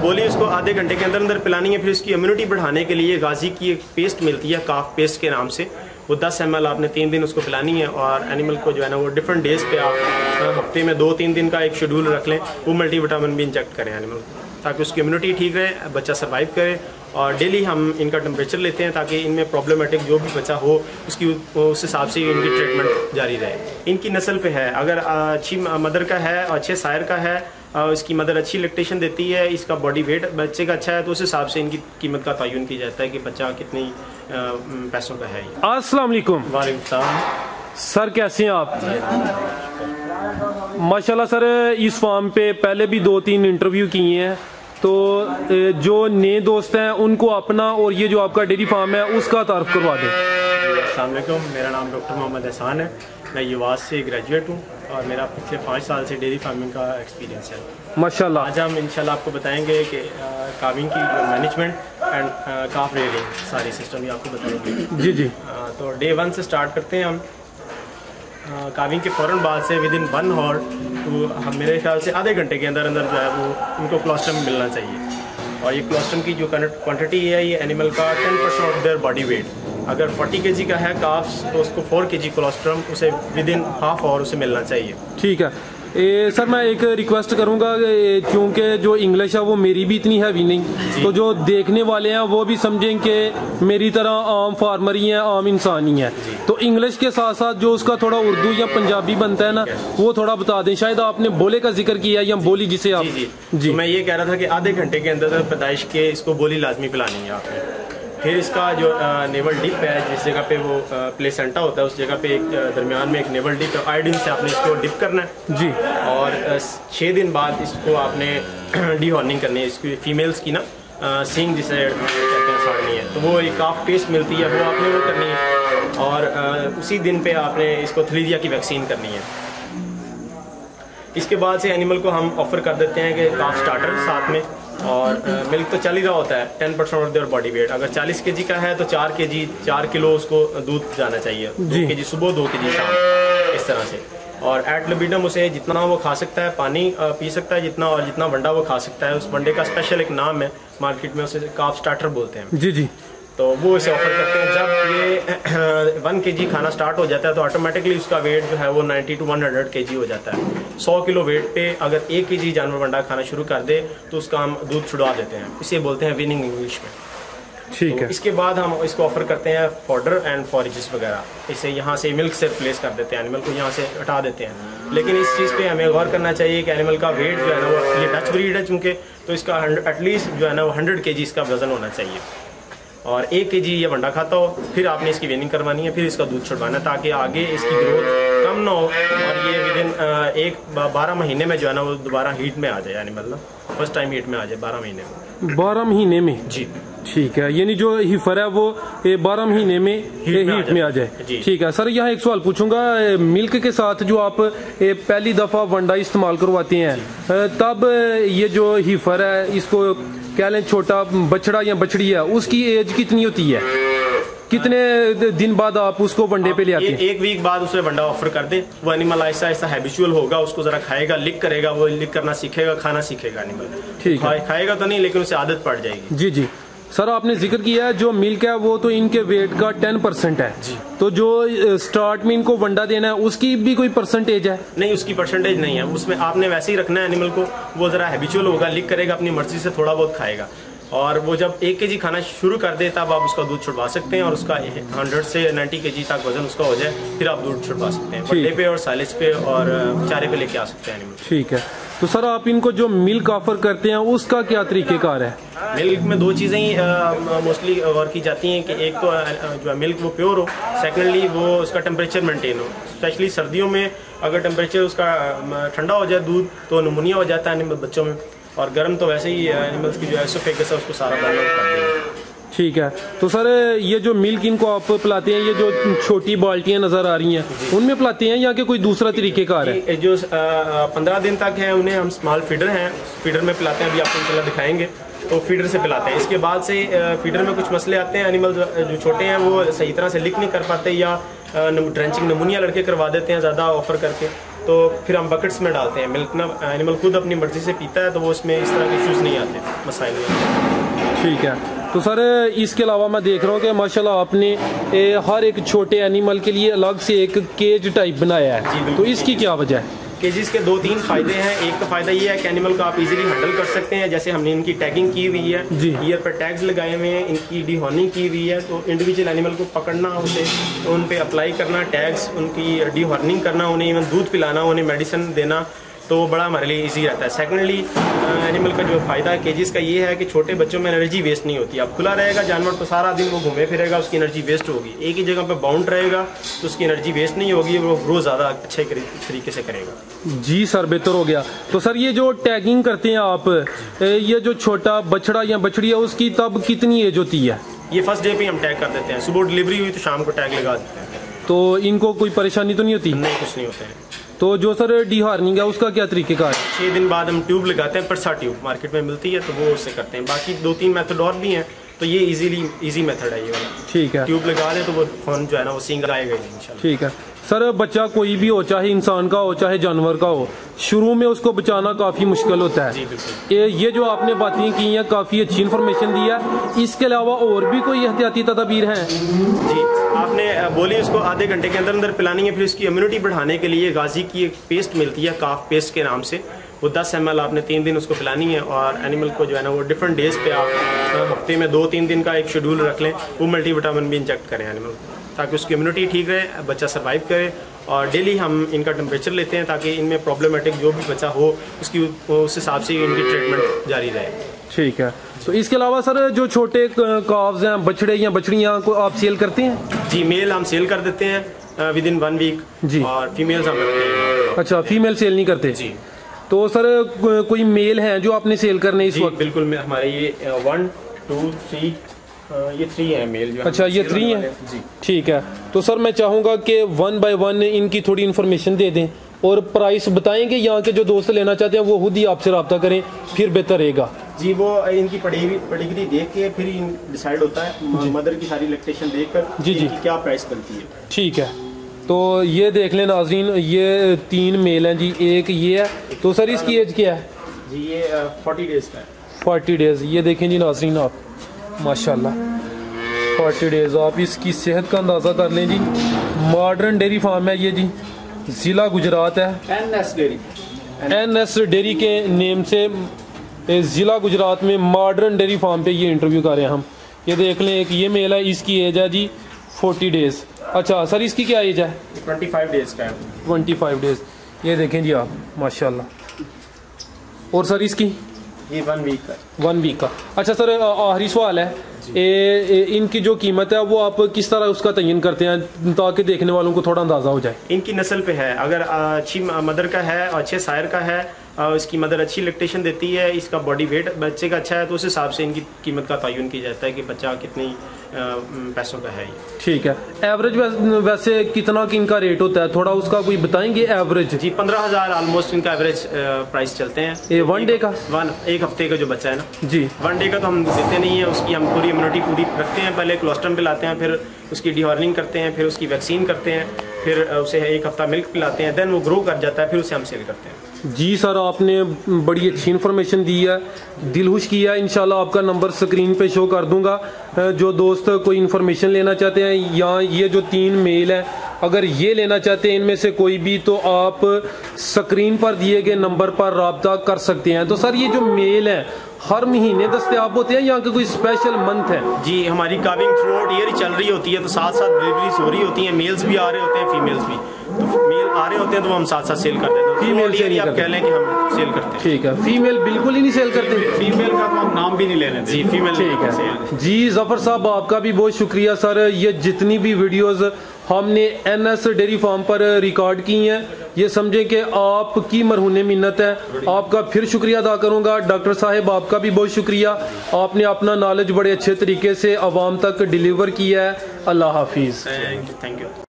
बोली उसको आधे घंटे के अंदर अंदर पिलानी है। फिर उसकी इम्यूनिटी बढ़ाने के लिए गाजी की एक पेस्ट मिलती है काफ पेस्ट के नाम से, वो 10 ml आपने 3 दिन उसको पिलानी है। और एनिमल को जो है ना वो डिफरेंट डेज पे आप हफ्ते में 2-3 दिन का एक शेड्यूल रख लें, वो मल्टीविटामिन भी इंजेक्ट करें एनिमल को, ताकि उसकी इम्यूनिटी ठीक रहे, बच्चा सर्वाइव करे। और डेली हम इनका टेम्परेचर लेते हैं ताकि इनमें प्रॉब्लमेटिक जो भी बच्चा हो उसकी उस हिसाब से इनकी ट्रीटमेंट जारी रहे। इनकी नस्ल पे है, अगर अच्छी मदर का है और अच्छे सायर का है, इसकी मदर अच्छी लैक्टेशन देती है, इसका बॉडी वेट बच्चे का अच्छा है, तो उस हिसाब से इनकी कीमत का तयन किया जाता है कि बच्चा कितनी पैसों का है। अस्सलाम वालेकुम। वालेकुम सलाम। सर कैसे हैं आप? माशाल्लाह सर, इस फार्म पे पहले भी 2-3 इंटरव्यू किए हैं, तो जो नए दोस्त हैं उनको अपना और ये जो आपका डेयरी फार्म है उसका तारुफ करवा दें। अस्सलाम वालेकुम, मेरा नाम डॉक्टर मोहम्मद एहसान है, मैं युवास से ग्रेजुएट हूँ और मेरा पिछले 5 साल से डेयरी फार्मिंग का एक्सपीरियंस है माशाल्लाह। आज हम इंशाल्लाह आपको बताएंगे कि काविंग की जो मैनेजमेंट एंड काफ रेयरिंग सारी सिस्टम ही आपको बताएंगे। जी जी। तो डे 1 से स्टार्ट करते हैं हम। काविंग के फ़ौरन बाद से विदिन 1 आवर तो हम मेरे ख्याल से आधे घंटे के अंदर अंदर जो है वो उनको कोलोस्ट्रम मिलना चाहिए। और ये कोलोस्ट्रम की जो क्वांटिटी है ये एनिमल का 10% ऑफ देयर बॉडी वेट। अगर 40 kg का है काफ्स तो उसको 4 kg कोलोस्ट्रम उसे विदिन हाफ आवर उसे मिलना चाहिए। ठीक है। सर मैं एक रिक्वेस्ट करूंगा, क्योंकि जो इंग्लिश है वो मेरी भी इतनी हैवी नहीं, तो जो देखने वाले हैं वो भी समझें कि मेरी तरह आम फार्मर ही हैं, आम इंसान ही हैं, तो इंग्लिश के साथ साथ जो उसका थोड़ा उर्दू या पंजाबी बनता है ना वो थोड़ा बता दें। शायद आपने बोले का जिक्र किया या बोली जिसे आप जी। तो मैं ये कह रहा था कि आधे घंटे के अंदर पैदाइश के इसको बोली लाजमी पिलानी है आपने। फिर इसका जो नेवल डिप है, जिस जगह पे वो प्लेसेंटा होता है उस जगह पे एक दरमियान में एक नेवल डिप है, आयोडीन से आपने इसको डिप करना है जी। और 6 दिन बाद इसको आपने डीहॉर्निंग करनी है। इसकी फीमेल्स की ना सींग जिसे कहते हैं साड़नी है, तो वो एक काफ पेस्ट मिलती है, वो आपने वो करनी है। और उसी दिन पे आपने इसको थलीरिया की वैक्सीन करनी है। इसके बाद से एनिमल को हम ऑफर कर देते हैं कि काफ स्टार्टर साथ में, और मिल्क तो चल ही रहा होता है 10% ऑफ देयर बॉडी वेट। अगर 40 kg का है तो 4 किलो उसको दूध जाना चाहिए, 2 kg सुबह 2 kg शाम, इस तरह से। और एट लिबिडम उसे जितना वो खा सकता है, पानी पी सकता है जितना, और जितना वंडा वो खा सकता है। उस वंडे का स्पेशल एक नाम है मार्केट में, उसे काफ स्टार्टर बोलते हैं। जी जी। तो वो इसे ऑफर करते हैं। जब ये 1 kg खाना स्टार्ट हो जाता है तो ऑटोमेटिकली उसका वेट जो है वो 90 to 100 kg हो जाता है। 100 किलो वेट पे अगर 1 kg जानवर वंडा खाना शुरू कर दे तो उसका हम दूध छुड़वा देते हैं, इसे बोलते हैं विनिंग इंग्लिश में। ठीक तो है। इसके बाद हम इसको ऑफर करते हैं फॉडर एंड फॉरेजेस वगैरह, इसे यहाँ से मिल्क से रिप्लेस कर देते हैं, एनिमल को यहाँ से हटा देते हैं। लेकिन इस चीज़ पे हमें गौर करना चाहिए कि एनिमल का वेट जो है ना वो, ये डच ब्रीड है चूँकि, तो इसका एटलीस्ट जो है ना वो 100 kg इसका वजन होना चाहिए और 1 kg ये वंडा खाता हो। फिर आपने इसकी वेनिंग करवानी है, फिर इसका दूध छुड़वाना है ताकि आगे इसकी ग्रोथ कम ना हो और ये विदिन 12 महीने में जो है ना वो दोबारा हीट में आ जाए, यानी मतलब फर्स्ट टाइम हीट में आ जाए 12 महीने में। 12 महीने में? जी ठीक है, यानी जो हिफर है वो 12 महीने में हीट में आ जाए। ठीक है सर, यहाँ एक सवाल पूछूंगा, मिल्क के साथ जो आप पहली दफा वंडा इस्तेमाल करवाते हैं तब ये जो हिफर है, इसको कह लें छोटा बछड़ा या बछड़ी है, उसकी एज कितनी होती है? कितने दिन बाद आप उसको वनडे पे ले आते हैं? 1 वीक बाद उसे वंडा ऑफर कर दे, वो एनिमल ऐसा ऐसा हैबिचुअल होगा, उसको जरा खाएगा, लिक करेगा, वो लिक करना सीखेगा, खाना सीखेगा एनिमल। ठीक है, खाएगा तो नहीं लेकिन उसे आदत पड़ जाएगी। जी जी। सर आपने जिक्र किया है जो मिल्क है वो तो इनके वेट का 10% है जी। तो जो स्टार्ट में इनको वंडा देना है उसकी भी कोई परसेंटेज है? नहीं, उसकी परसेंटेज नहीं है, उसमें आपने वैसे ही रखना है एनिमल को, वो जरा हैबिचुअल होगा, लिक करेगा, अपनी मर्जी से थोड़ा बहुत खाएगा, और वो जब 1 kg खाना शुरू कर दे तब आप उसका दूध छुड़वा सकते हैं और उसका 100 से 90 kg तक वजन उसका हो जाए, फिर आप दूध छुड़वा सकते हैं वनडे पे और साइलेज पे और चारे पे लेके आ सकते हैं एनिमल। ठीक है, तो सर आप इनको जो मिल्क ऑफर करते हैं उसका क्या तरीकेकार है? मिल्क में 2 चीज़ें ही मोस्टली गौर की जाती हैं कि एक तो जो है मिल्क वो प्योर हो, सेकेंडली वो उसका टेम्परेचर मेंटेन हो। स्पेशली सर्दियों में अगर टेम्परेचर उसका ठंडा हो जाए दूध तो निमोनिया हो जाता है बच्चों में, और गर्म तो वैसे ही एनिमल्स की जो एसोफेगस है उसको सारा बर्न आउट कर देंगे। ठीक है, तो सर ये जो मिल्क इनको आप पिलाते हैं, ये जो छोटी बाल्टियां नजर आ रही हैं उनमें पिलाते हैं या कि कोई दूसरा तरीकेकार है? जो 15 दिन तक है उन्हें हम स्मॉल फीडर हैं, फीडर में पिलाते हैं, अभी आपको इंशाल्लाह दिखाएंगे, तो फीडर से पिलाते हैं। इसके बाद से फीडर में कुछ मसले आते हैं, एनिमल जो छोटे हैं वो सही तरह से लिक नहीं कर पाते या ड्रेंचिंग नमूनिया लड़के करवा देते हैं ज़्यादा ऑफर करके, तो फिर हम बकेट्स में डालते हैं। मिल्क ना एनिमल खुद अपनी मर्ज़ी से पीता है, तो वो इसमें इस तरह के इश्यूज़ नहीं आते, मसाइल नहीं आते। ठीक है। तो सर इसके अलावा मैं देख रहा हूँ कि माशाल्लाह आपने हर एक छोटे एनिमल के लिए अलग से एक केज टाइप बनाया है, तो इसकी क्या वजह है? केजेस के 2-3 फ़ायदे हैं। एक तो फ़ायदा ये है कि एनिमल को आप इजीली हैंडल कर सकते हैं, जैसे हमने इनकी टैगिंग की हुई है, ईयर पर टैग्स लगाए हुए हैं, इनकी डीहॉर्निंग की हुई है, तो इंडिविजुअल एनिमल को पकड़ना, उसे तो उन पे अप्लाई करना टैग्स, उनकी डीहॉर्निंग करना, उन्हें इवन दूध पिलाना, उन्हें मेडिसिन देना, तो वो बड़ा हमारे लिए इजी रहता है। सेकेंडली एनिमल का जो फ़ायदा है केजेस का ये है कि छोटे बच्चों में एनर्जी वेस्ट नहीं होती। अब खुला रहेगा जानवर तो सारा दिन वो घूमे फिरेगा, उसकी एनर्जी वेस्ट होगी। एक ही जगह पे बाउंड रहेगा तो उसकी एनर्जी वेस्ट नहीं होगी, वो ग्रो ज़्यादा अच्छे तरीके से करेगा। जी सर, बेहतर हो गया। तो सर ये जो टैगिंग करते हैं आप, ये जो छोटा बछड़ा या बछड़ी है उसकी तब कितनी एज होती है? ये फर्स्ट डे पे हम टैग कर देते हैं, सुबह डिलीवरी हुई तो शाम को टैग लगा देते हैं। तो इनको कोई परेशानी तो नहीं होती? नहीं, कुछ नहीं होता है। तो जो सर डीहार्निंग है उसका क्या तरीके का है? 6 दिन बाद हम ट्यूब लगाते हैं, परसा ट्यूब मार्केट में मिलती है, तो वो उससे करते हैं। बाकी 2-3 मेथड और भी हैं, तो ये इजी मेथड है ये वाला। ठीक है। ट्यूब लगा दें तो वो खून जो है ना वो सींग आएगा इंशाल्लाह। ठीक है सर, बच्चा कोई भी हो, चाहे इंसान का हो चाहे जानवर का हो, शुरू में उसको बचाना काफ़ी मुश्किल होता है। जी बिल्कुल। ये जो आपने बातें की हैं काफ़ी अच्छी इन्फॉर्मेशन दी है। इसके अलावा और भी कोई एहतियाती तदबीर हैं? जी, आपने बोली उसको आधे घंटे के अंदर अंदर पिलानी है। फिर उसकी इम्यूनिटी बढ़ाने के लिए गाजी की एक पेस्ट मिलती है, काफ पेस्ट के नाम से, वो 10 ml आपने 3 दिन उसको पिलानी है। और एनिमल को जो है ना वो डिफरेंट डेज पे आप हफ्ते में 2-3 दिन का एक शेड्यूल रख लें, वो मल्टीविटामिन भी इंजेक्ट करें एनिमल को, ताकि उसकी इम्यूनिटी ठीक रहे, बच्चा सर्वाइव करे। और डेली हम इनका टेम्परेचर लेते हैं ताकि इनमें प्रॉब्लमेटिक जो भी बच्चा हो उसकी उस हिसाब से इनकी ट्रीटमेंट जारी रहे। ठीक है। तो इसके अलावा सर जो छोटे काव्स हैं, बछड़े या बछड़ियाँ को आप सेल करते हैं? जी, मेल हम सेल कर देते हैं विदिन 1 वीक जी, और फीमेल्स हम रखते हैं। अच्छा, फीमेल सेल नहीं करते जी। तो सर कोई मेल हैं जो आपने सेल करने इस वक्त? बिल्कुल, हमारे ये 1, 2, 3 ये 3 है मेल जो। अच्छा, ये 3 है जी। ठीक है। तो सर मैं चाहूँगा कि 1 by 1 इनकी थोड़ी इन्फॉर्मेशन दे दें और प्राइस बताएंगे। यहाँ के जो दोस्त लेना चाहते हैं वो खुद ही आपसे रब्ता करें, फिर बेहतर रहेगा। जी, वो इनकी पेडिग्री देख के फिर डिसाइड होता है, मदर की सारी लैक्टेशन देखकर जी क्या प्राइस बनती है। ठीक है। तो ये देख लें नाजरीन, ये 3 मेल हैं जी, एक ये है। तो सर इसकी एज क्या है? जी ये 40 डेज का है। 40 डेज। ये देखें जी नाजरीन, आप माशाल्लाह 40 डेज। आप इसकी सेहत का अंदाज़ा कर लें जी। मॉडर्न डेयरी फार्म है ये जी, ज़िला गुजरात है। NS डेयरी के नेम से ज़िला गुजरात में मॉडर्न डेयरी फार्म पे ये इंटरव्यू कर रहे हैं हम। ये देख लें, एक ये मेल है, इसकी एज है जी 40 डेज। अच्छा सर, इसकी क्या एज है? 25 डेज का है। 25 डेज। ये देखें जी आप माशाल्लाह। और सर इसकी? ये 1 वीक का। 1 वीक का। अच्छा सर, आखिरी सवाल है, इनकी जो कीमत है वो आप किस तरह उसका तयन करते हैं ताकि देखने वालों को थोड़ा अंदाज़ा हो जाए? इनकी नस्ल पे है, अगर अच्छी मदर का है, अच्छे सायर का है, इसकी मदर अच्छी लैक्टेशन देती है, इसका बॉडी वेट बच्चे का अच्छा है, तो उस हिसाब से इनकी कीमत का तयन किया जाता है कि बच्चा कितनी पैसों का है ये। ठीक है। एवरेज वैसे कितना की इनका रेट होता है, थोड़ा उसका कोई बताएंगे एवरेज? जी 15,000 ऑलमोस्ट इनका एवरेज प्राइस चलते हैं। ये 1 डे का? एक हफ्ते का जो बच्चा है ना जी, 1 डे का तो हम देते नहीं है। उसकी हम पूरी इम्यूनिटी पूरी रखते हैं, पहले कोलोस्ट्रम पिलाते हैं, फिर उसकी डीहॉर्निंग करते हैं, फिर उसकी वैक्सीन करते हैं, फिर उसे 1 हफ्ता मिल्क पिलाते हैं, देन वो ग्रो कर जाता है, फिर उसे हम सेल करते हैं। जी सर, आपने बड़ी अच्छी इन्फॉर्मेशन दी है, दिल खुश किया। इंशाल्लाह आपका नंबर स्क्रीन पे शो कर दूंगा। जो दोस्त कोई इन्फॉर्मेशन लेना चाहते हैं, या ये जो 3 मेल हैं अगर ये लेना चाहते हैं इनमें से कोई भी, तो आप स्क्रीन पर दिए गए नंबर पर रब्ता कर सकते हैं। तो सर ये जो मेल है हर महीने दस्तयाब होते हैं, यहाँ का कोई स्पेशल मंथ है? जी, हमारी काविंग थ्रू आउट ईयर चल रही होती है, तो साथ साथ डिलीवरीज हो रही होती हैं, मेल्स भी आ रहे होते हैं, फीमेल्स भी। तो मेल आ रहे होते हैं तो हम साथ साथ सेल कर देते हैं। फीमेल से आप कह लें कि हम सेल करते हैं। ठीक है। फीमेल बिल्कुल ही नहीं सेल करते? फीमेल का तो हम नाम भी नहीं ले रहे जी, फीमेल। ठीक है जी। जफर साहब आपका भी बहुत शुक्रिया सर। ये जितनी भी वीडियोस हमने NS डेयरी फार्म पर रिकॉर्ड की हैं, ये समझें कि आपकी मरहूने मिन्नत है। आपका फिर शुक्रिया अदा करूंगा। डॉक्टर साहब आपका भी बहुत शुक्रिया, आपने अपना नॉलेज बड़े अच्छे तरीके से आवाम तक डिलीवर किया है। अल्लाह हाफिज़। Thank you.